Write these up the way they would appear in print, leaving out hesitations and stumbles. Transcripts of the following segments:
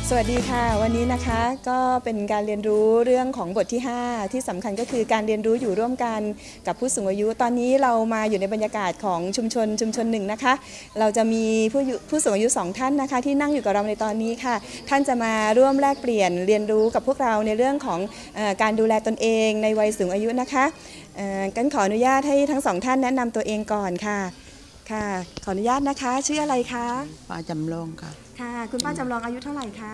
สวัสดีค่ะวันนี้นะคะก็เป็นการเรียนรู้เรื่องของบทที่5ที่สำคัญก็คือการเรียนรู้อยู่ร่วมกันกับผู้สูงอายุตอนนี้เรามาอยู่ในบรรยากาศของชุมชนหนึ่งนะคะเราจะมีผู้สูงอายุ2ท่านนะคะที่นั่งอยู่กับเราในตอนนี้ค่ะท่านจะมาร่วมแลกเปลี่ยนเรียนรู้กับพวกเราในเรื่องของการดูแลตนเองในวัยสูงอายุนะคะกันขออนุญาตให้ทั้ง2ท่านแนะนำตัวเองก่อนค่ะขออนุญาตนะคะชื่ออะไรคะป้าจำลองค่ะค่ะคุณป้าจำลองอายุเท่าไหร่คะ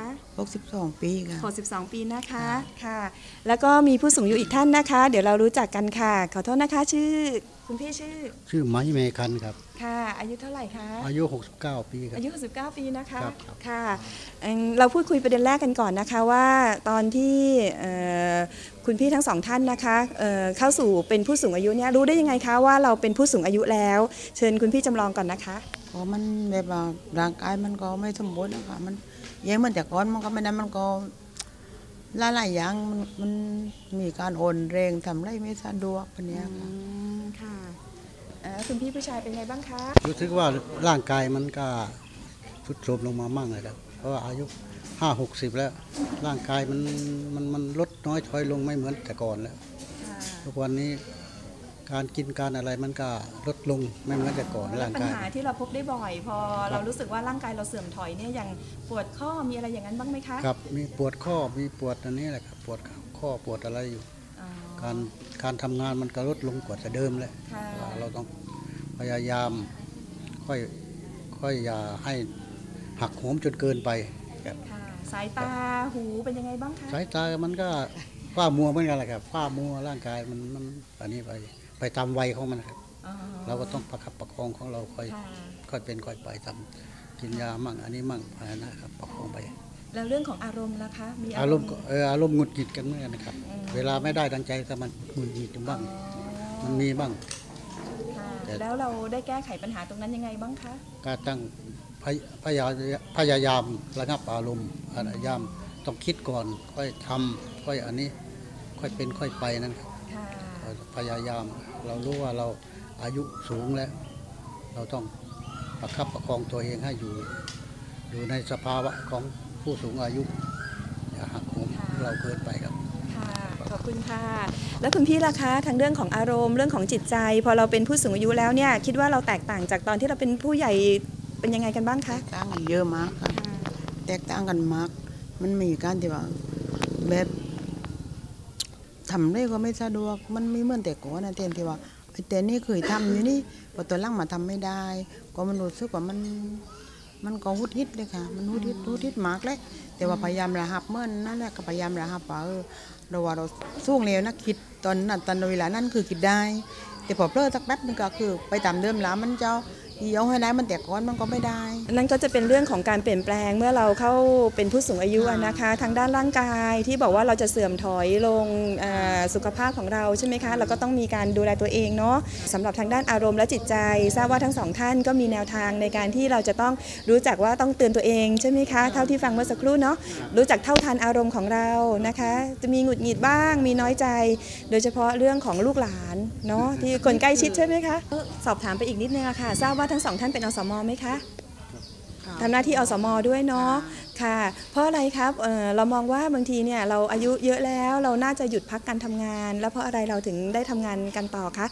62 ปีค่ะ 62 ปีนะคะค่ะแล้วก็มีผู้สูงอายุอีกท่านนะคะเดี๋ยวเรารู้จักกันค่ะขอโทษนะคะคุณพี่ชื่อไม้เมคันครับค่ะอายุเท่าไหร่คะอายุ69 ปีครับอายุ69 ปีนะคะครับค่ะเราพูดคุยประเด็นแรกกันก่อนนะคะว่าตอนที่คุณพี่ทั้งสองท่านนะคะเข้าสู่เป็นผู้สูงอายุเนี่ยรู้ได้ยังไงคะว่าเราเป็นผู้สูงอายุแล้วเชิญคุณพี่จำลองก่อนนะคะมันแบบว่าร่างกายมันก็ไม่สมบูรณ์นะคะมันยังเหมือนแต่ก่อนมันก็ไม่ได้มันก็หลายอย่างมันมีการอ่อนแรงทำไรไม่สะดวกแบบนี้ค่ะคุณพี่ผู้ชายเป็นไงบ้างคะรู้สึกว่าร่างกายมันก็ทรุดโทรมลงมามั่งเลยครับเพราะว่าอายุ50-60แล้วร่างกายมันลดน้อยถอยลงไม่เหมือนแต่ก่อนแล้วทุกวันนี้การกินการอะไรมันก็ลดลงไม่เหมือนแต่ก่อนร่างกายปัญหาที่เราพบได้บ่อยพอเรารู้สึกว่าร่างกายเราเสื่อมถอยเนี่ยอย่างปวดข้อมีอะไรอย่างนั้นบ้างไหมคะครับมีปวดข้อมีปวดอันนี้แหละครับปวดข้อปวดอะไรอยู่การทำงานมันก็ลดลงกว่าแต่เดิมแล้วเราต้องพยายามค่อยอย่าให้หักโหมจนเกินไปครับสายตาหูเป็นยังไงบ้างคะสายตามันก็ฝ้ามัวเหมือนกันแหละครับฝ้ามัวร่างกายมันอันนี้ไปตามวัยของมันครับเราก็ต้องประคับประคองของเราค่อยเป็นค่อยไปทำกินยามั่งอันนี้มั่งนะครับประคองไปแล้วเรื่องของอารมณ์นะคะมีอารมณ์หงุดหงิดกันเหมือนกันนะครับเวลาไม่ได้ดังใจก็มันหงุดหงิดบ้างมันมีบ้างแล้วเราได้แก้ไขปัญหาตรงนั้นยังไงบ้างคะก็ตั้งพยายามระงับอารมณ์พยายามต้องคิดก่อนค่อยทำค่อยอันนี้ค่อยเป็นค่อยไปนั่นครับพยายามเรารู้ว่าเราอายุสูงแล้วเราต้องประคับประคองตัวเองให้อยู่ในสภาวะของผู้สูงอายุอย่าหักโหมเราเกินไปครับขอบคุณค่ะแล้วคุณพี่ล่ะคะทางเรื่องของอารมณ์เรื่องของจิตใจพอเราเป็นผู้สูงอายุแล้วเนี่ยคิดว่าเราแตกต่างจากตอนที่เราเป็นผู้ใหญ่เป็นยังไงกันบ้างคะต่างกันเยอะมากค่ะแตกต่างกันมากมันมีการที่ว่าแบบทำได้ก็ไม่สะดวกมันไม่เหมือนแต่ก่อนนะเต็มที่ว่าแต่นี่เคยทำอยู่นี่พอตัวล่างมาทำไม่ได้ก็มันรู้สึกว่ามันก็หุดฮิดเลยค่ะมันหุดฮิดมากเลยแต่ว่าพยายามระหับเมื่อนั่นแหละก็พยายามระหับว่าเราสู้เร็วนะคิดตอนเวลานั้นคือคิดได้แต่พอเพลิดสักแป๊บนึงก็คือไปตามเดิมแล้วมันเจ้าเอาให้ได้มันแต่ก้อนมันก็ไม่ได้นั่นก็จะเป็นเรื่องของการเปลี่ยนแปลงเมื่อเราเข้าเป็นผู้สูงอายุนะคะทางด้านร่างกายที่บอกว่าเราจะเสื่อมถอยลงสุขภาพของเราใช่ไหมคะเราก็ต้องมีการดูแลตัวเองเนาะสำหรับทางด้านอารมณ์และจิตใจทราบว่าทั้งสองท่านก็มีแนวทางในการที่เราจะต้องรู้จักว่าต้องเตือนตัวเองใช่ไหมคะเท่าที่ฟังเมื่อสักครู่เนาะรู้จักเท่าทันอารมณ์ของเรานะคะจะมีหงุดหงิดบ้างมีน้อยใจโดยเฉพาะเรื่องของลูกหลานเนาะที่คนใกล้ชิดใช่ไหมคะสอบถามไปอีกนิดนึงค่ะทราบว่าทั้งสองท่านเป็นอสม.ไหมคะทำหน้าที่อสม.ด้วยเนาะค่ะเพราะอะไรครับเรามองว่าบางทีเนี่ยเราอายุเยอะแล้วเราน่าจะหยุดพักการทำงานแล้วเพราะอะไรเราถึงได้ทำงานกันต่อคะ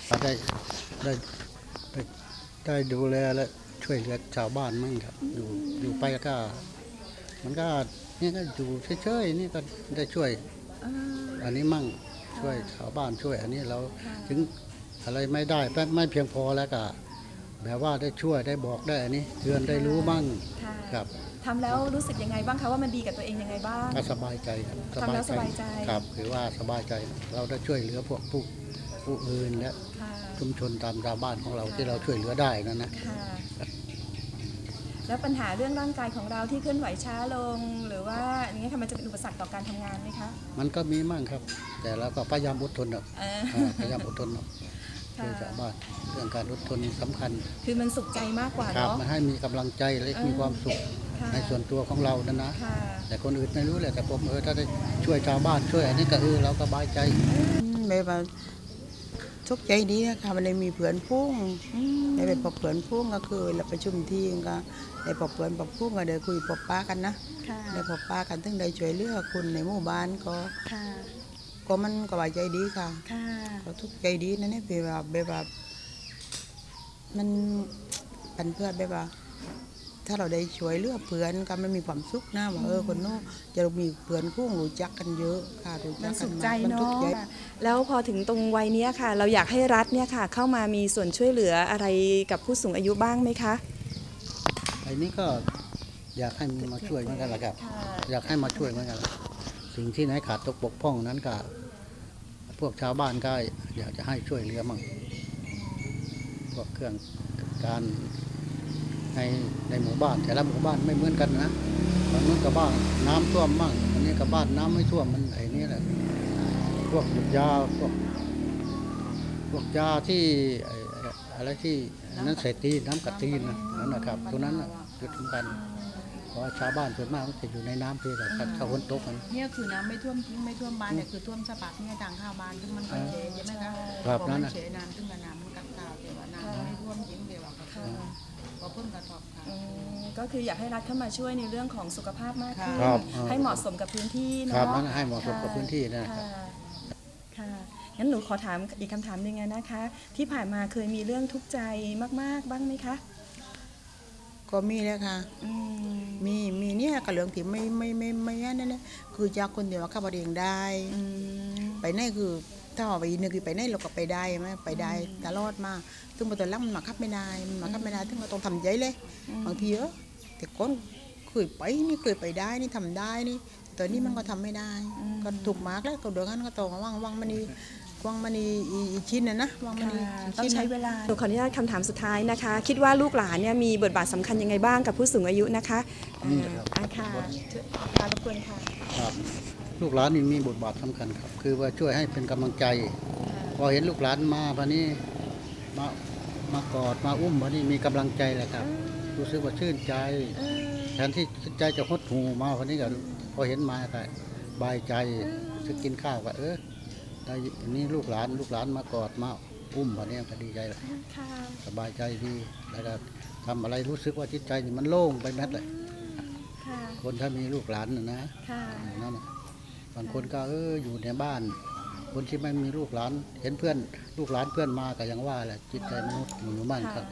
ได้ดูแลและช่วยเหลือชาวบ้านมั่งครับอยู่ไปก็มันก็นี่ก็อยู่เฉยๆนี่ก็ได้ช่วยอันนี้มั่งช่วยชาวบ้านช่วยอันนี้เราถึงอะไรไม่ได้ไม่เพียงพอแล้วก็แบบว่าได้ช่วยได้บอกได้อันนี้เตือนได้รู้บ้างครับทำแล้วรู้สึกยังไงบ้างคะว่ามันดีกับตัวเองยังไงบ้างก็สบายใจครับทำแล้วสบายใจครับคือว่าสบายใจเราได้ช่วยเหลือพวกผู้อื่นและชุมชนตามชาวบ้านของเราที่เราช่วยเหลือได้นั่นนะแล้วปัญหาเรื่องร่างกายของเราที่เคลื่อนไหวช้าลงหรือว่าอย่างนี้มันจะเป็นอุปสรรคต่อการทำงานไหมคะมันก็มีมั่งครับแต่เราก็พยายามอดทนพยายามอดทนช่วยชาวบ้านเรื่องการอดทนสำคัญคือมันสุขใจมากกว่าเนาะมันให้มีกำลังใจและมีความสุขในส่วนตัวของเรานั่นนะแต่คนอื่นไม่รู้แหละแต่ผมถ้าได้ช่วยชาวบ้านช่วยอันนี้ก็เราก็สบายใจไม่ว่าทุกใจดีนะคะมันเลยมีเพื่อนพุ่งได้ไปพบเพื่อนพุ่งก็คือเราประชุมที่ก็ได้พบเพื่อนพบพุ่งก็ได้คุยพบป้ากันนะได้พบป้ากันถึงได้ช่วยเหลือคนในหมู่บ้านก็มันก็ว่าใจดีค่ะก็ทุกใจดีนั่นนี่แบบมันเป็นเพื่อนแบบว่าถ้าเราได้ช่วยเหลือเพื่อนก็มันมีความสุขนะว่าคนโน้จะมีเพื่อนคู่รู้จักกันเยอะค่ะรู้จักกันมากมันทุกใจแล้วพอถึงตรงวัยนี้ค่ะเราอยากให้รัฐเนี่ยค่ะเข้ามามีส่วนช่วยเหลืออะไรกับผู้สูงอายุบ้างไหมคะไอ้นี้ก็อยากให้มาช่วยเหมือนกันแหละครับอยากให้มาช่วยเหมือนกันสิ่งที่ไหนขาดตกบกพร่องนั้นก็พวกชาวบ้านก็อยากจะให้ช่วยเหลือมั่งพวกเครื่องการในหมู่บ้านแต่ละหมู่บ้านไม่เหมือนกันนะบางนู้นกับบ้านน้ำท่วมมั่งอันนี้กับบ้านน้ำไม่ท่วมมันไอ้นี่แหละพวกยาพวกยาที่อะไรที่นั้นใส่ตีน้ำกะตีนนั่นนะครับตรงนั้นจุดสำคัญเพราะชาวบ้านส่วนมากมันจะอยู่ในน้ำเพียงแต่ถ้าฝนตกมันเนี่ยคือน้ำไม่ท่วมทิ้งไม่ท่วมบ้านเนี่ยคือท่วมสะบัดเนี่ยทางข้าวบ้านซึ่งมันก็เฉยใช่ไหมคะครับนั่นเฉยน้ำซึ่งน้ำมันกัดข่าวแต่ว่าน้ำไม่ท่วมทิ้งเดี๋ยวก็เพิ่มกระทบค่ะก็คืออยากให้รัฐเข้ามาช่วยในเรื่องของสุขภาพมากขึ้นให้เหมาะสมกับพื้นที่เนาะครับนั้นให้เหมาะสมกับพื้นที่นะครับค่ะงั้นหนูขอถามอีกคำถามหนึ่งนะคะที่ผ่านมาเคยมีเรื่องทุกข์ใจมากๆบ้างไหมคะก็มีแล้วค่ะมีเนี่ยกับเรื่องที่ไม่นั่นเลยคือจากคนเดียวขับรถเองได้ไปไหนคือถ้าออกไปนึกไปไหนเราก็ไปได้ไหมไปได้ตลอดมาซึ่งบางตัวลังมันมาขับไม่ได้ซึ่งเราต้องทำใจเลยบางทีแต่คนเคยไปนี่เคยไปได้นี่ทำได้นี่ตอนนี้มันก็ทำไม่ได้ก็ถูกมากแล้วตัวเดือนนั้นก็ต้องวางมันอีชิ้นนะวางมันต้องใช้เวลาขออนุญาตคำถามสุดท้ายนะคะคิดว่าลูกหลานเนี่ยมีบทบาทสำคัญยังไงบ้างกับผู้สูงอายุนะคะค่ะรบกวนค่ะครับลูกหลานนี่มีบทบาทสำคัญครับคือว่าช่วยให้เป็นกำลังใจพอเห็นลูกหลานมาพอนี้มากอดมาอุ้มพอนี้มีกำลังใจแหละครับรู้สึกว่าชื่นใจแทนที่ใจจะหดหูมาพอนี้ก็พอเห็นมาก็บายใจจะกินข้าวก็ได้นี่ลูกหลานมากอดมาอุ้มพอนี้ก็ดีใจเลยสบายใจดีแล้วก็ทำอะไรรู้สึกว่าจิตใจนี่มันโล่งไปแม้แต่คนถ้ามีลูกหลานนะนั่นบางคนก็อยู่ในบ้านคนที่ไม่มีลูกหลานเห็นเพื่อนลูกหลานเพื่อนมาก็ยังว่าแหละจิตใจมนุษย์อยู่บ้านครับ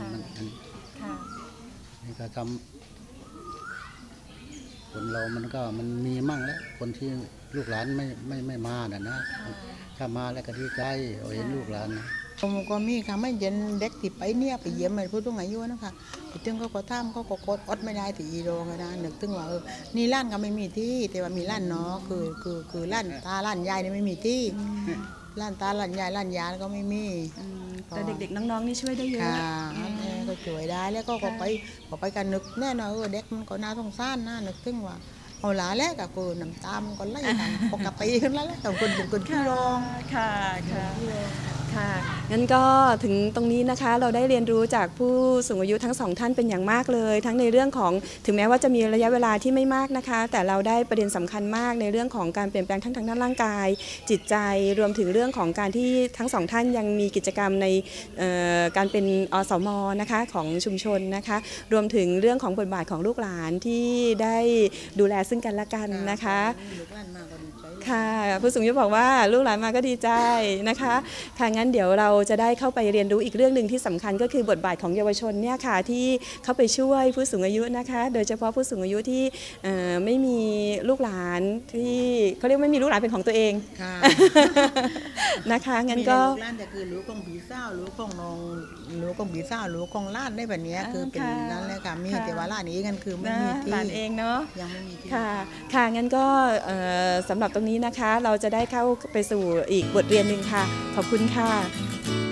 นี่ก็ทำคนเรามันมีมั่งแล้วคนที่ลูกหลานไม่มานะถ้ามาแล้วก็ดีใจเห็นลูกหลานนะก็มีค่ะไม่เย็นเด็กที่ไปเนี่ยไปเยี่ยมผู้สูงอายุนะคะถึงก็ทำก็กดอดไม่ได้ที่อีโรงนะนึกถึงว่านี่ร้านก็ไม่มีที่แต่ว่ามีร้านเนาะคือร้านตาร้านยายนี่ไม่มีที่ร้านตาร้านยายร้านยาก็ไม่มีแต่เด็กๆน้องๆนี่ช่วยได้เยอะก็ช่วยได้แล้วก็ไปกันนึกแน่นอนเด็กมันก็น่าสงสารนะนึกถึงว่าเอาหลาแล้วกับคนน้ำตามันก็ไหลปกติขึ้นแล้วแต่คนเป็นคนขี้ร้องค่ะงั้นก็ถึงตรงนี้นะคะเราได้เรียนรู้จากผู้สูงอายุทั้งสองท่านเป็นอย่างมากเลยทั้งในเรื่องของถึงแม้ว่าจะมีระยะเวลาที่ไม่มากนะคะแต่เราได้ประเด็นสำคัญมากในเรื่องของการเปลี่ยนแปลงทั้งทางด้านร่างกายจิตใจรวมถึงเรื่องของการที่ทั้งสองท่านยังมีกิจกรรมในการเป็นอสม.นะคะของชุมชนนะคะรวมถึงเรื่องของบทบาทของลูกหลานที่ได้ดูแลซึ่งกันและกันนะคะค่ะผู้สูงอายุบอกว่าลูกหลานมาก็ดีใจนะคะค่ะงั้นเดี๋ยวเราจะได้เข้าไปเรียนรู้อีกเรื่องหนึ่งที่สำคัญก็คือบทบาทของเยาวชนเนี่ยค่ะที่เข้าไปช่วยผู้สูงอายุนะคะโดยเฉพาะผู้สูงอายุที่ไม่มีลูกหลานที่เขาเรียกไม่มีลูกหลานเป็นของตัวเองนะคะงั้นก็ลูกหลานแต่คือรู้ของผีเศร้ารู้ของน้องรู้ของผีเศร้ารู้ของล้านได้แบบนี้คือเป็นนั้นเลยค่ะมีแต่ว่าล้านนี้กันคือไม่มีที่หลานเองเนาะยังไม่มีที่ค่ะงั้นก็สำหรับตรงนี้นะคะเราจะได้เข้าไปสู่อีกบทเรียนหนึ่งค่ะขอบคุณค่ะ